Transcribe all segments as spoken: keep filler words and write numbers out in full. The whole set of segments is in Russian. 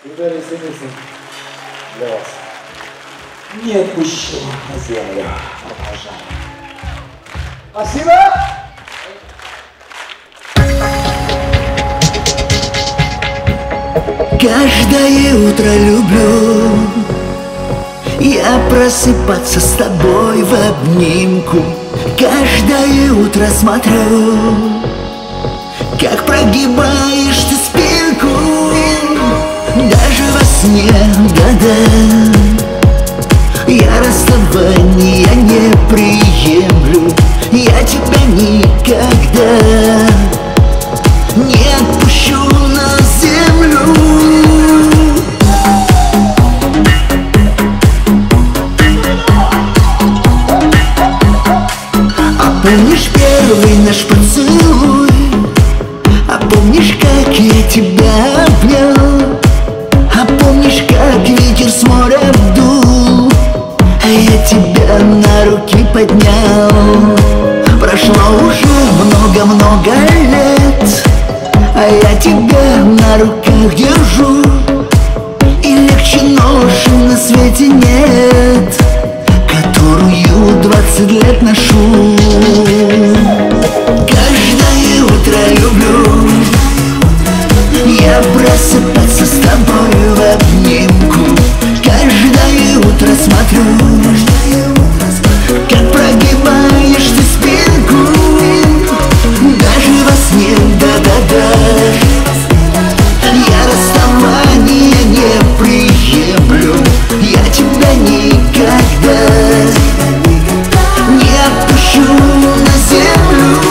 Виталий Синицын для вас. Не отпущу на землю. Обожаю. Спасибо! Каждое утро люблю я просыпаться с тобой в обнимку. Каждое утро смотрю, как прогибаешь ты спинку. Даже во сне, да-да, я расставания не приемлю. Я тебя никогда не отпущу на землю. А помнишь первый наш поцелуй? А помнишь, как я тебя обнял? А помнишь, как ветер с моря вдул? А я тебя на руки поднял. Прошло уже много-много лет, а я тебя на руках держу. И легче ноши на свете нет, которую двадцать лет ношу. Каждое утро люблю я просыпаться с тобой в обнимку. Каждое утро смотрю, как прогибаешь ты спинку. Даже во сне, да-да-да, я расставания не приемлю. Я тебя никогда не отпущу на землю.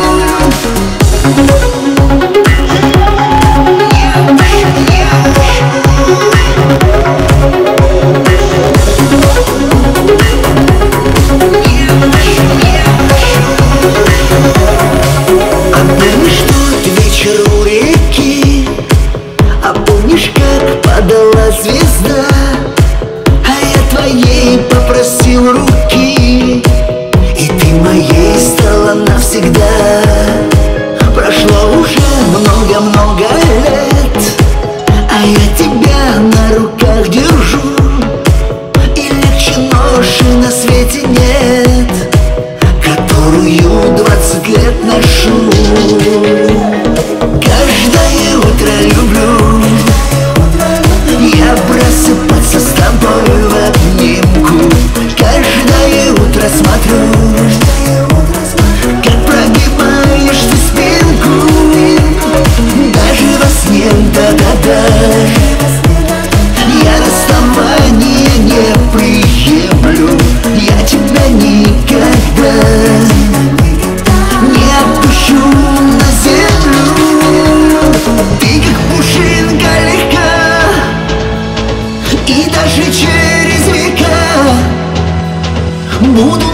У реки, а помнишь, как падала звезда? А я твоей попросил руки, и ты моей стала навсегда. Прошло уже много-много лет, а я тебя на руках держу. И легче ноши на свете нет, которую двадцать лет ношу. Каждое утро люблю я просыпаться с тобой в обнимку. Каждое утро смотрю, как прогибаешь ты спинку. Даже во сне, да-да-да, я расставания не приемлю. Я тебя никогда не отпущу на землю. Ты как пушинка легка, и даже через века буду